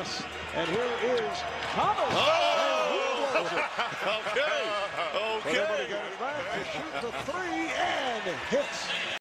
pass. And here is Thomas. Oh! Okay. Okay. But everybody got it back to shoot the three and hits.